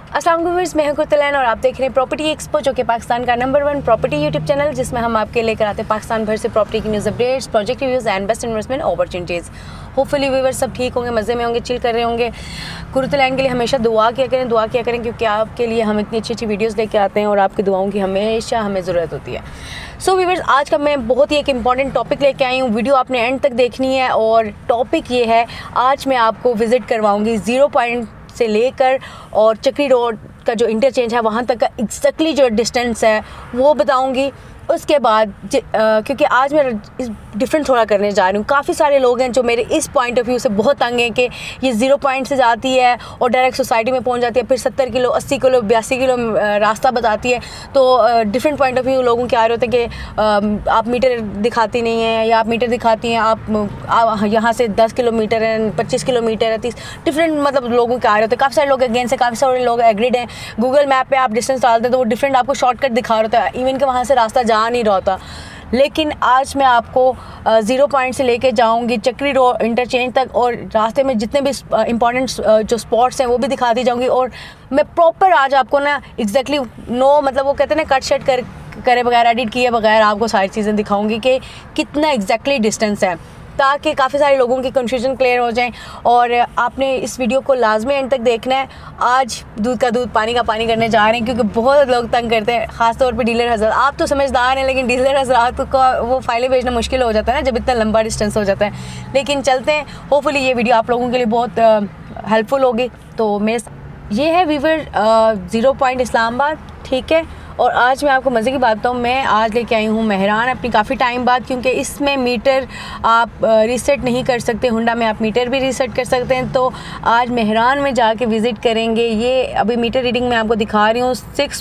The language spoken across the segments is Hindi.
अस्सलाम वालेकुम, मैं हूं कुतलैन और आप देख रहे हैं प्रॉपर्टी एक्सपो, जो कि पाकिस्तान का नंबर 1 प्रॉपर्टी यूट्यूब चैनल, जिसमें हम आपके लेकर आते हैं पाकिस्तान भर से प्रॉपर्टी की news updates, project reviews and best investment opportunities. Hopefully viewers सब ठीक होंगे, मज़े में होंगे, चिल कर रहे होंगे। कुतलैन के लिए हमेशा दुआ किया करें क्योंकि आपके लिए हम इतनी अच्छी वीडियोज़ लेके आते हैं और आपकी दुआओं की हमेशा हमें ज़रूरत होती है। सो व्यूअर्स, आज का मैं बहुत ही एक इंपॉर्टेंट टॉपिक लेके आई हूँ। वीडियो आपने एंड तक देखनी है और टॉपिक ये है, आज मैं आपको विज़िट करवाऊँगी 0 पॉइंट से लेकर और चक्री रोड का जो इंटरचेंज है वहाँ तक का एग्जैक्टली जो डिस्टेंस है वो बताऊंगी। उसके बाद क्योंकि आज मैं डिफरेंट थोड़ा करने जा रही हूँ। काफ़ी सारे लोग हैं जो मेरे इस पॉइंट ऑफ व्यू से बहुत तंग हैं कि ये 0 पॉइंट से जाती है और डायरेक्ट सोसाइटी में पहुँच जाती है, फिर 70 किलो 80 किलो 82 किलो रास्ता बताती है। तो डिफरेंट पॉइंट ऑफ व्यू लोगों के आ रहे होते हैं कि आप मीटर दिखाती नहीं हैं या आप मीटर दिखाती हैं, आप यहाँ से 10 किलोमीटर है, 25 किलोमीटर है, 30 डिफरेंट मतलब लोगों के आ रहे होते हैं। काफ़ी सारे लोग अगेंस्ट है, काफ़ी सारे लोग एग्रीड हैं। गूगल मैप पर आप डिस्टेंस डालते हैं तो वो डिफरेंट आपको शॉर्टकट दिखा रहा होता है, इवन कि वहाँ से रास्ता नहीं रहा होता। लेकिन आज मैं आपको 0 पॉइंट से लेके जाऊंगी चक्री रोड इंटरचेंज तक और रास्ते में जितने भी इंपॉर्टेंट जो स्पॉट्स हैं वो भी दिखाती जाऊंगी। और मैं प्रॉपर आज आपको ना एग्जैक्टली मतलब वो कहते हैं ना कट शट करे बगैर, एडिट किए बगैर आपको सारी चीज़ें दिखाऊंगी कि कितना एग्जैक्टली डिस्टेंस है, ताकि काफ़ी सारे लोगों की कन्फ्यूजन क्लियर हो जाए। और आपने इस वीडियो को लाजमी एंड तक देखना है। आज दूध का दूध पानी का पानी करने जा रहे हैं क्योंकि बहुत लोग तंग करते हैं, ख़ासतौर पे डीलर हज़रत। आप तो समझदार हैं लेकिन डीलर हज़रत का वो फाइलें भेजना मुश्किल हो जाता है ना जब इतना लंबा डिस्टेंस हो जाता है। लेकिन चलते हैं, होपफुली ये वीडियो आप लोगों के लिए बहुत हेल्पफुल होगी। तो मेरे ये है वीवर 0 पॉइंट इस्लामाबाद, ठीक है। और आज मैं आपको मज़े की बात बताऊँ, मैं आज लेके आई हूँ मेहरान अपनी काफ़ी टाइम बाद, क्योंकि इसमें मीटर आप रीसेट नहीं कर सकते। हुंडा में आप मीटर भी रीसेट कर सकते हैं। तो आज मेहरान में जाके विज़िट करेंगे। ये अभी मीटर रीडिंग मैं आपको दिखा रही हूँ,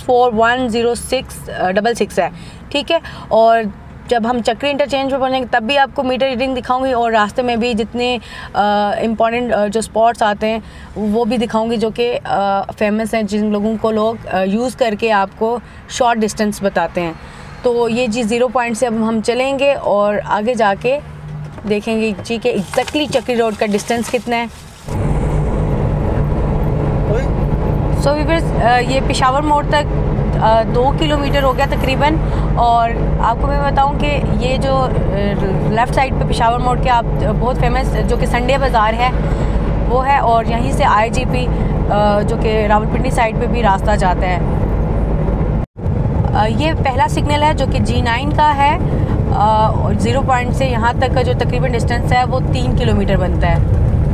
641066 है, ठीक है। और जब हम चक्री इंटरचेंज पर पहुँचेंगे तब भी आपको मीटर रीडिंग दिखाऊंगी और रास्ते में भी जितने इम्पॉर्टेंट जो स्पॉट्स आते हैं वो भी दिखाऊंगी, जो कि फेमस हैं, जिन लोगों को लोग यूज़ करके आपको शॉर्ट डिस्टेंस बताते हैं। तो ये जी 0 पॉइंट से अब हम चलेंगे और आगे जाके देखेंगे जी कि एग्जैक्टली चक्री रोड का डिस्टेंस कितना है। सो व्यूअर्स, ये पेशावर मोड़ तक 2 किलोमीटर हो गया तकरीबन। और आपको मैं बताऊं कि ये जो लेफ़्ट साइड पे पेशावर मोड़ के आप बहुत फेमस जो कि संडे बाज़ार है वो है, और यहीं से IGP जो कि रावलपिंडी साइड पे भी रास्ता जाता है। ये पहला सिग्नल है जो कि G9 का है। 0 पॉइंट से यहाँ तक का जो तकरीबन डिस्टेंस है वो 3 किलोमीटर बनता है।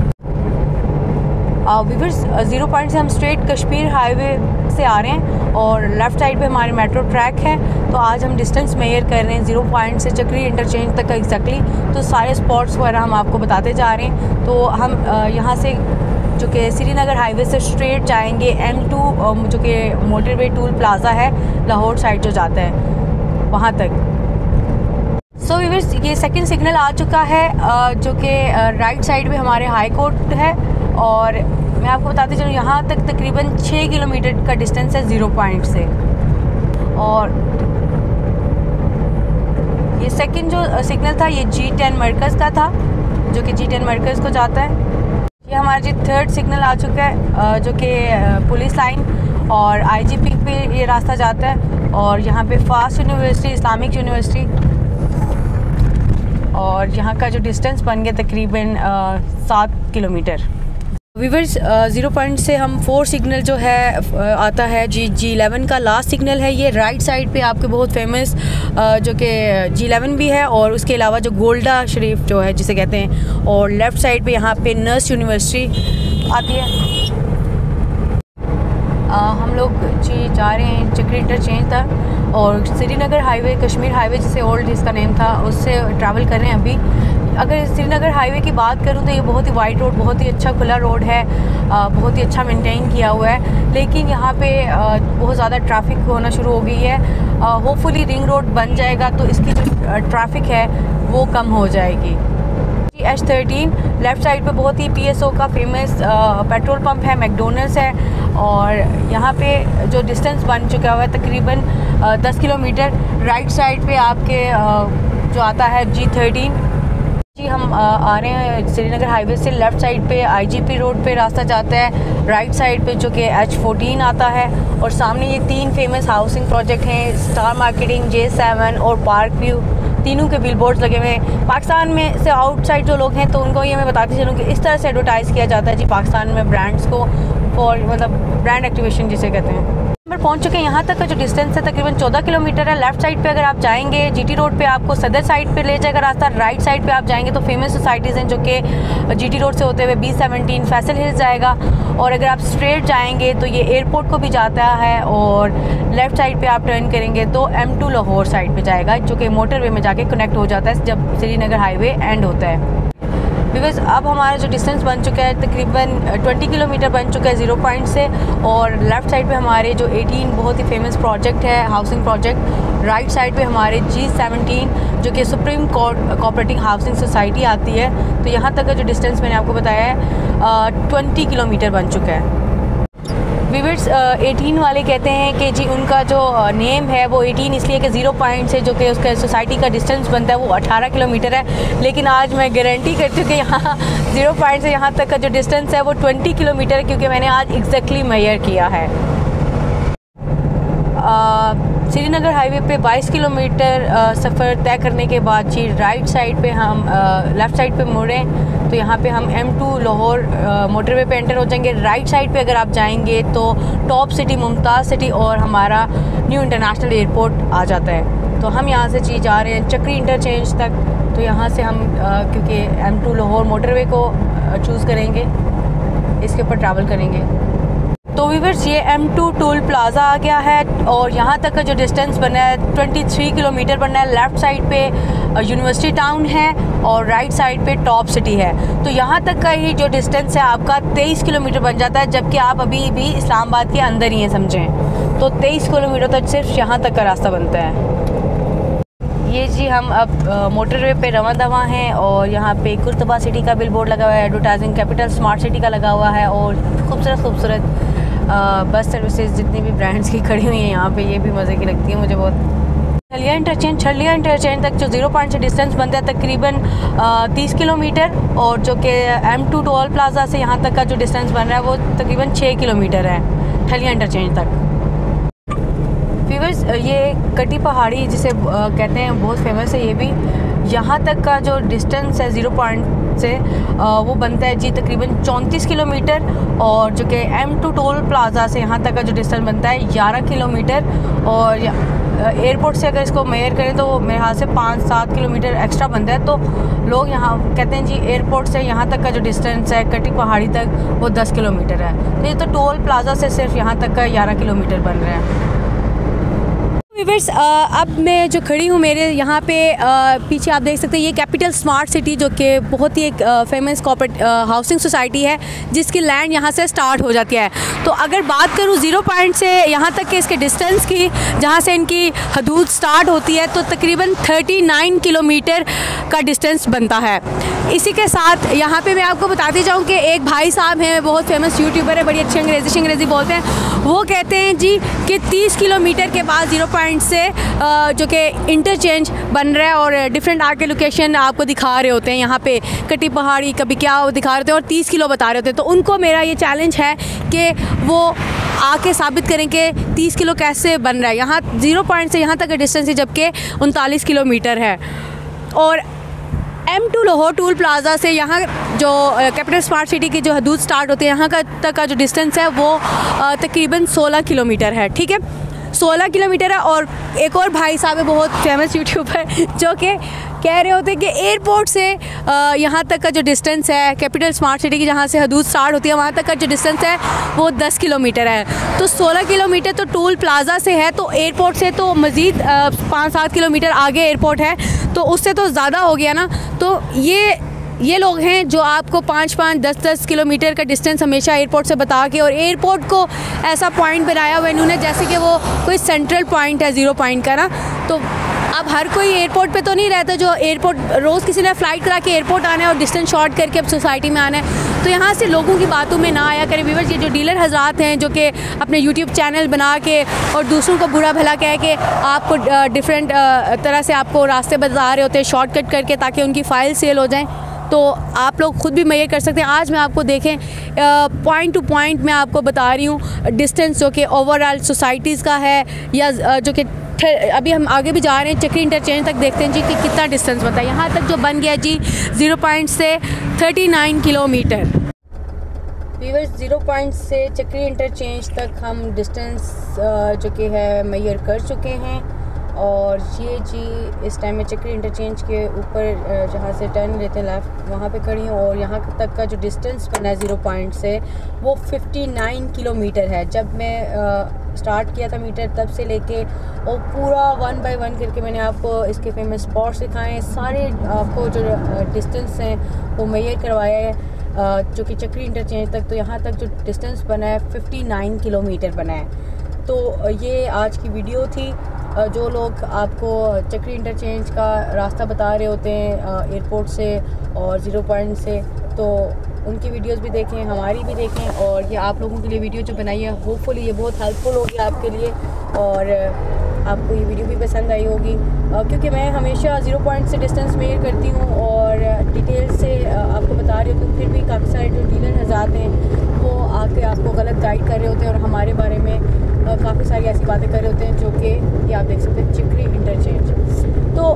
व्यूअर्स, 0 पॉइंट से हम स्ट्रेट कश्मीर हाईवे से आ रहे हैं और लेफ़्ट साइड पे हमारे मेट्रो ट्रैक है। तो आज हम डिस्टेंस मेजर कर रहे हैं 0 पॉइंट से चक्री इंटरचेंज तक का एग्जैक्टली। तो सारे स्पॉट्स वगैरह हम आपको बताते जा रहे हैं। तो हम यहाँ से जो कि श्रीनगर हाईवे से स्ट्रेट जाएंगे M2 जो कि मोटरवे टूल प्लाज़ा है लाहौर साइड जो जाता है वहाँ तक। सो व्यूअर्स, ये सेकंड सिग्नल आ चुका है जो कि राइट साइड पे हमारे हाई कोर्ट है। और मैं आपको बताती चलूँ यहाँ तक तकरीबन 6 किलोमीटर का डिस्टेंस है 0 पॉइंट से। और ये सेकंड जो सिग्नल था ये G10 मरकज़ का था, जो कि G10 मरकज़ को जाता है। ये हमारा जी थर्ड सिग्नल आ चुका है जो कि पुलिस लाइन और IGP पे ये रास्ता जाता है। और यहाँ पे फास्ट यूनिवर्सिटी, इस्लामिक यूनिवर्सिटी, और यहाँ का जो डिस्टेंस बन गया तकरीबन 7 किलोमीटर। व्यूअर्स, 0 पॉइंट से हम 4 सिग्नल जो है आता है G11 का लास्ट सिग्नल है। ये राइट साइड पे आपके बहुत फेमस जो कि G11 भी है और उसके अलावा जो गोल्डा शरीफ जो है जिसे कहते हैं, और लेफ़्ट साइड पे यहाँ पे नर्स यूनिवर्सिटी आती है। हम लोग जी जा रहे हैं चक्री इंटरचेंज तक और श्रीनगर हाईवे, कश्मीर हाईवे जिसे ओल्ड इसका नेम था, उससे ट्रैवल कर रहे हैं अभी। अगर श्रीनगर हाईवे की बात करूं तो ये बहुत ही वाइड रोड, बहुत ही अच्छा खुला रोड है, बहुत ही अच्छा मेंटेन किया हुआ है। लेकिन यहाँ पे बहुत ज़्यादा ट्रैफिक होना शुरू हो गई है। होपफुली रिंग रोड बन जाएगा तो इसकी जो ट्रैफिक है वो कम हो जाएगी। H13 लेफ़्ट साइड पे बहुत ही PSO का फेमस पेट्रोल पंप है, मैकडोनल्ड्स है। और यहाँ पे जो डिस्टेंस बन चुका हुआ है तकरीबन 10 किलोमीटर। राइट साइड पे आपके जो आता है G13 जी हम आ रहे हैं श्रीनगर हाईवे से। लेफ़्ट साइड पे IGP रोड पे रास्ता जाता है, राइट साइड पे जो कि H14 आता है, और सामने ये 3 फेमस हाउसिंग प्रोजेक्ट हैं, स्टार मार्केटिंग, J7 और पार्क व्यू। तीनों के बिल बोर्ड्स लगे हुए हैं। पाकिस्तान में से आउटसाइड जो लोग हैं तो उनको ये मैं बताती चलूँ कि इस तरह से एडवर्टाइज़ किया जाता है जी पाकिस्तान में ब्रांड्स को, फॉर मतलब ब्रांड एक्टिवेशन जिसे कहते हैं। पहुंच चुके हैं। यहाँ तक का जो डिस्टेंस है तकरीबन 14 किलोमीटर है। लेफ्ट साइड पे अगर आप जाएंगे GT रोड पे आपको सदर साइड पे ले जाएगा रास्ता। राइट साइड पे आप जाएंगे तो फेमस सोसाइटीज़ हैं जो कि GT रोड से होते हुए B17 फैसल हिल्स जाएगा, और अगर आप स्ट्रेट जाएंगे तो ये एयरपोर्ट को भी जाता है, और लेफ़्ट साइड पे आप टर्न करेंगे तो M2 लाहौर साइड पे जाएगा जो कि मोटरवे में जाके कनेक्ट हो जाता है जब श्रीनगर हाईवे एंड होता है। बिकॉज़ अब हमारा जो डिस्टेंस बन चुका है तकरीबन 20 किलोमीटर बन चुका है 0 पॉइंट से, और लेफ़्ट साइड पे हमारे जो 18 बहुत ही फेमस प्रोजेक्ट है हाउसिंग प्रोजेक्ट, राइट साइड पे हमारे G17 जो कि सुप्रीम कोऑपरेटिव हाउसिंग सोसाइटी आती है। तो यहाँ तक का जो डिस्टेंस मैंने आपको बताया है 20 किलोमीटर बन चुका है। व्यूअर्स 18 वाले कहते हैं कि जी उनका जो नेम है वो 18 इसलिए कि 0 पॉइंट से जो कि उसका सोसाइटी का डिस्टेंस बनता है वो 18 किलोमीटर है, लेकिन आज मैं गारंटी करती हूँ कि यहाँ 0 पॉइंट से यहाँ तक का जो डिस्टेंस है वो 20 किलोमीटर है, क्योंकि मैंने आज एग्जैक्टली मेजर किया है। श्रीनगर हाईवे पे 22 किलोमीटर सफ़र तय करने के बाद जी राइट साइड पे हम लेफ़्ट साइड पे मुड़ें तो यहाँ पे हम M2 लाहौर मोटरवे पे एंटर हो जाएंगे। राइट साइड पे अगर आप जाएंगे तो टॉप सिटी, मुमताज़ सिटी और हमारा न्यू इंटरनेशनल एयरपोर्ट आ जाता है। तो हम यहाँ से जी जा रहे हैं चक्री इंटरचेंज तक। तो यहाँ से हम क्योंकि M2 लाहौर मोटरवे को चूज़ करेंगे, इसके ऊपर ट्रैवल करेंगे। तो व्यूअर्स ये M2 टोल प्लाज़ा आ गया है, और यहाँ तक का जो डिस्टेंस बना है 23 किलोमीटर बना है। लेफ़्ट साइड पे यूनिवर्सिटी टाउन है और राइट साइड पे टॉप सिटी है। तो यहाँ तक का ही जो डिस्टेंस है आपका 23 किलोमीटर बन जाता है, जबकि आप अभी भी इस्लामाबाद के अंदर ही हैं समझें। तो 23 किलोमीटर तक सिर्फ यहाँ तक का रास्ता बनता है। ये जी हम अब मोटरवे पे रवां दवा हैं, और यहाँ पे कुर्तबा सिटी का बिल बोर्ड लगा हुआ है, एडवर्टाइजिंग कैपिटल स्मार्ट सिटी का लगा हुआ है, और खूबसूरत बस सर्विसेज जितनी भी ब्रांड्स की खड़ी हुई हैं यहाँ पे, ये भी मज़े की लगती है मुझे बहुत। छलिया इंटरचेंज तक जो 0 पॉइंट से डिस्टेंस बनता है तकरीबन 30 किलोमीटर, और जो कि M2 टोल प्लाज़ा से यहाँ तक का जो डिस्टेंस बन रहा है वो तकरीबन 6 किलोमीटर है छलिया इंटरचेंज तक। व्यूअर्स ये कटी पहाड़ी जिसे कहते हैं बहुत फेमस है ये भी। यहाँ तक का जो डिस्टेंस है 0 पॉइंट से वो बनता है जी तकरीबन 34 किलोमीटर, और जो कि M2 टोल प्लाज़ा से यहाँ तक का जो डिस्टेंस बनता है 11 किलोमीटर, और एयरपोर्ट से अगर इसको मेजर करें तो मेरे ख्याल से 5-7 किलोमीटर एक्स्ट्रा बनता है। तो लोग यहाँ कहते हैं जी एयरपोर्ट से यहाँ तक का जो डिस्टेंस है कटी पहाड़ी तक वो 10 किलोमीटर है। तो ये तो टोल प्लाज़ा से सिर्फ यहाँ तक का 11 किलोमीटर बन रहा है। व्यूअर्स अब मैं जो खड़ी हूँ मेरे यहाँ पे पीछे आप देख सकते हैं ये कैपिटल स्मार्ट सिटी जो कि बहुत ही एक फेमस कॉर्पोरेट हाउसिंग सोसाइटी है जिसकी लैंड यहाँ से स्टार्ट हो जाती है। तो अगर बात करूँ 0 पॉइंट से यहाँ तक के इसके डिस्टेंस की, जहाँ से इनकी हदूद स्टार्ट होती है, तो तकरीबन 39 किलोमीटर का डिस्टेंस बनता है। इसी के साथ यहाँ पे मैं आपको बताती जाऊँ कि एक भाई साहब हैं, बहुत फेमस यूट्यूबर है, बड़ी अच्छी अंग्रेज़ी बोलते हैं। वो कहते हैं जी कि 30 किलोमीटर के बाद 0 पॉइंट से जो कि इंटरचेंज बन रहा है, और डिफरेंट आके लोकेशन आपको दिखा रहे होते हैं। यहाँ पे कटी पहाड़ी कभी क्या दिखा रहे होते हैं और 30 किलो बता रहे होते हैं। तो उनको मेरा ये चैलेंज है कि वो आके साबित करें कि 30 किलो कैसे बन रहा है। यहाँ 0 पॉइंट से यहाँ तक का डिस्टेंस है जबकि 39 किलोमीटर है। और M2 लाहौर टोल प्लाज़ा से यहाँ जो कैपिटल स्मार्ट सिटी की जो हदूद स्टार्ट होती है यहाँ का तक का जो डिस्टेंस है वो तकरीबन 16 किलोमीटर है। ठीक है, 16 किलोमीटर है। और एक और भाई साहब है बहुत फेमस यूट्यूबर जो कि कह रहे होते हैं कि एयरपोर्ट से यहाँ तक का जो डिस्टेंस है कैपिटल स्मार्ट सिटी की जहाँ से हदूद स्टार्ट होती है वहाँ तक का जो डिस्टेंस है वो 10 किलोमीटर है। तो 16 किलोमीटर तो टोल प्लाज़ा से है, तो एयरपोर्ट से तो मज़ीद 5-7 किलोमीटर आगे एयरपोर्ट है, तो उससे तो ज़्यादा हो गया ना। तो ये लोग हैं जो आपको 5-5, 10-10 किलोमीटर का डिस्टेंस हमेशा एयरपोर्ट से बता के, और एयरपोर्ट को ऐसा पॉइंट बनाया हुआ इन्होंने जैसे कि वो कोई सेंट्रल पॉइंट है 0 पॉइंट का ना। तो अब हर कोई एयरपोर्ट पे तो नहीं रहता जो एयरपोर्ट रोज़ किसी ने फ़्लाइट करा के एयरपोर्ट आना है और डिस्टेंस शॉर्ट करके अब सोसाइटी में आना है, तो यहाँ से लोगों की बातों में ना आया करें व्यूअर्स। ये जो डीलर हजरात हैं जो कि अपने यूट्यूब चैनल बना के और दूसरों को बुरा भला कह के आपको डिफरेंट तरह से आपको रास्ते बता रहे होते हैं शॉर्टकट करके ताकि उनकी फ़ाइल सेल हो जाए, तो आप लोग ख़ुद भी मैयर कर सकते हैं। आज मैं आपको देखें पॉइंट टू पॉइंट मैं आपको बता रही हूँ डिस्टेंस जो कि ओवरऑल सोसाइटीज़ का है या जो कि अभी हम आगे भी जा रहे हैं चक्री इंटरचेंज तक, देखते हैं जी कि कितना डिस्टेंस बनता है। यहाँ तक जो बन गया जी 0 पॉइंट से 39 किलोमीटर। व्यूअर्स 0 पॉइंट से चक्री इंटरचेंज तक हम डिस्टेंस जो कि है मैयर कर चुके हैं और ये जी इस टाइम में चक्री इंटरचेंज के ऊपर जहाँ से टर्न लेते हैं लेफ़्ट वहाँ पे खड़ी हूँ और यहाँ तक का जो डिस्टेंस बना है 0 पॉइंट से वो 59 किलोमीटर है। जब मैं स्टार्ट किया था मीटर तब से लेके और पूरा 1 बाय 1 करके मैंने आपको इसके फेमस स्पॉट्स दिखाए, सारे आपको जो डिस्टेंस हैं वो मैयर करवाया है जो कि चक्री इंटरचेंज तक। तो यहाँ तक जो डिस्टेंस बना है 59 किलोमीटर बना है। तो ये आज की वीडियो थी। जो लोग आपको चक्री इंटरचेंज का रास्ता बता रहे होते हैं एयरपोर्ट से और 0 पॉइंट से, तो उनकी वीडियोस भी देखें, हमारी भी देखें और ये आप लोगों के लिए वीडियो जो बनाई है होपफुली ये बहुत हेल्पफुल होगी आपके लिए और आपको ये वीडियो भी पसंद आई होगी क्योंकि मैं हमेशा 0 पॉइंट से डिस्टेंस मेजर करती हूँ और डिटेल से आपको बता रही हूँ। फिर भी काफ़ी सारे जो डीलर हज़रात हैं वो आके आपको गलत गाइड कर रहे होते हैं और हमारे बारे में काफ़ी सारी ऐसी बातें कर रहे होते हैं जो कि ये आप देख सकते हैं चक्री इंटरचेंज। तो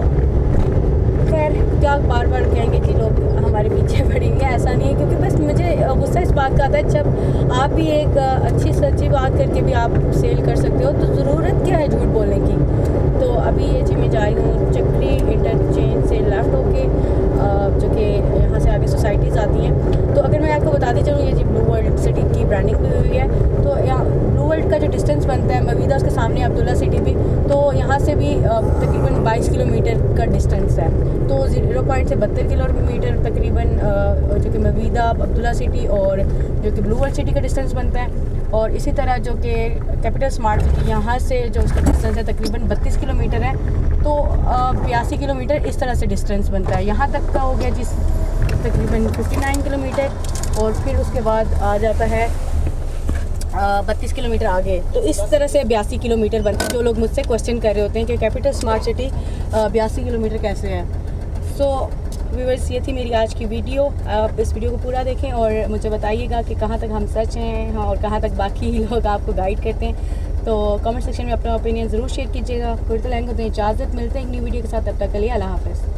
खैर क्या बार बार कहेंगे कि लोग हमारे पीछे पड़ेंगे, ऐसा नहीं है क्योंकि बस मुझे गुस्सा इस बात का आता है जब आप भी एक अच्छी सच्ची बात करके भी आप सेल कर सकते हो तो ज़रूरत क्या है झूठ बोलने की। तो अभी ये जी मैं जा रही हूँ चक्री इंटरचेंज से लेफ़्ट होके जो कि यहाँ से आगे सोसाइटीज़ आती हैं। तो अगर मैं आपको बताती चलूँ ये जी ब्लू वर्ल्ड सिटी की ब्रांडिंग भी हुई है। तो यहाँ ब्लू वर्ल्ड का जो डिस्टेंस बनता है मवीदा उसके सामने अब्दुल्ला सिटी भी, तो यहाँ से भी तकरीबन 22 किलोमीटर का डिस्टेंस है। तो 0 पॉइंट से 72 किलोमीटर तकरीबन जो कि मवीदा अब्दुल्ला सिटी और जो कि ब्लू वर्ल्ड सिटी का डिस्टेंस बनता है। और इसी तरह जो कि कैपिटल स्मार्ट सिटी यहाँ से जो उसका डिस्टेंस है तकरीबन 32 किलोमीटर है। तो 82 किलोमीटर इस तरह से डिस्टेंस बनता है। यहाँ तक का हो गया जिस तकरीबन 59 किलोमीटर और फिर उसके बाद आ जाता है 32 किलोमीटर आगे। तो इस तरह से 82 किलोमीटर बनता है। जो लोग मुझसे क्वेश्चन कर रहे होते हैं कि कैपिटल स्मार्ट सिटी 82 किलोमीटर कैसे है। सो व्यूअर्स ये थी मेरी आज की वीडियो। आप इस वीडियो को पूरा देखें और मुझे बताइएगा कि कहाँ तक हम सच हैं और कहाँ तक बाकी लोग आपको गाइड करते हैं। तो कमेंट सेक्शन में अपना ओपिनियन ज़रूर शेयर कीजिएगा। फिर तो लेंगे तो इजाज़त, मिलते हैं एक न्यू वीडियो के साथ। तब तक के लिए अल्लाह हाफ़िज़।